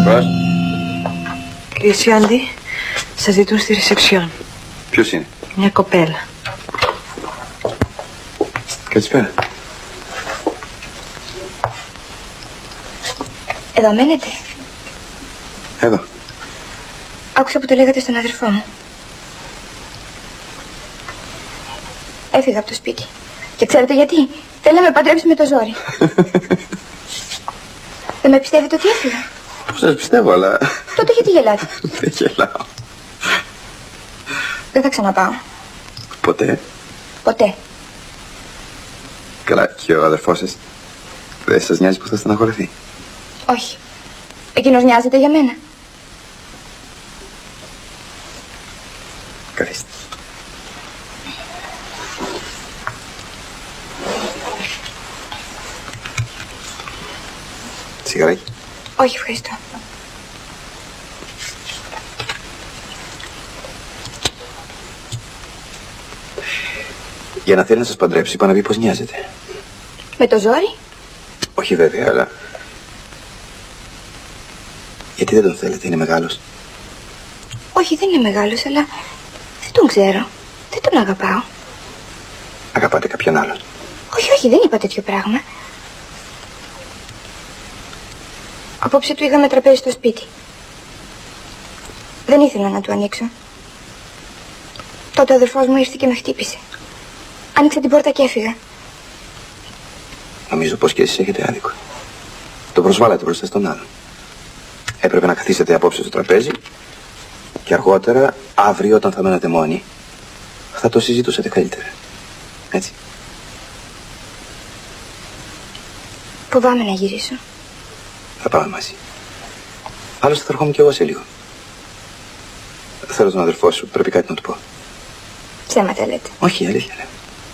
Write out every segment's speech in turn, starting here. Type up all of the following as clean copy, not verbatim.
Πώς? Κύριε Σιάντη, σας ζητούν στη ρεσεψιόν. Ποιος είναι? Μια κοπέλα. Καλησπέρα. Εδώ μένετε? Εδώ. Άκουσα που το λέγατε στον αδερφό μου. Έφυγα από το σπίτι. Και ξέρετε γιατί? Θέλει να με παντρέψει με το ζόρι. Δεν με πιστεύετε ότι έφυγα? Πώς σας πιστεύω, αλλά... Τότε γιατί γελάτε? Δεν γελάω. Δεν θα ξαναπάω. Ποτέ? Ποτέ. Καλά, και ο αδερφός σας δεν σας νοιάζει που θα στεναχωρεθεί? Όχι. Εκείνος νοιάζεται για μένα. Καθίστε. Σιγαράκι? Όχι, ευχαριστώ. Για να θέλει να σας παντρέψει, είπα να πει πως νοιάζεται. Με το ζόρι? Όχι βέβαια, αλλά... Γιατί δεν τον θέλετε, είναι μεγάλος? Όχι, δεν είναι μεγάλος, αλλά δεν τον ξέρω. Δεν τον αγαπάω. Αγαπάτε κάποιον άλλον? Όχι, όχι, δεν είπα τέτοιο πράγμα. Απόψε του είχαμε τραπέζι στο σπίτι. Δεν ήθελα να του ανοίξω. Τότε ο αδερφός μου ήρθε και με χτύπησε. Άνοιξα την πόρτα και έφυγα. Νομίζω πως και εσείς έχετε άδικο. Το προσβάλλατε μπροστά στον άλλον. Έπρεπε να καθίσετε απόψε στο τραπέζι και αργότερα, αύριο όταν θα μένατε μόνοι, θα το συζητούσατε καλύτερα. Έτσι. Φοβάμαι να γυρίσω. Θα πάμε μαζί. Άλλωστε θα ερχόμουν κι εγώ σε λίγο. Θέλω τον αδερφό σου, πρέπει κάτι να του πω. Ψέματα λέτε? Όχι, αλήθεια λέω.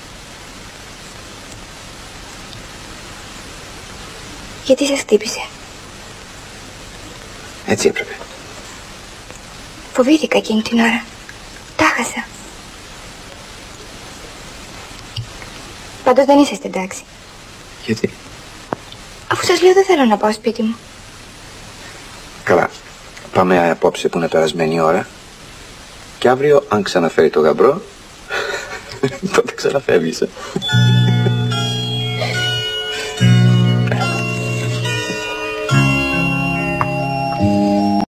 Γιατί σας χτύπησε? Έτσι έπρεπε. Φοβήθηκα εκείνη την ώρα. Τα χάσα. Πάντως δεν είσαστε εντάξει. Γιατί? Αφού σας λέω δεν θέλω να πάω σπίτι μου. Καλά. Πάμε απόψε που είναι περασμένη η ώρα. Και αύριο, αν ξαναφέρει το γαμπρό, τότε ξαναφεύγεις.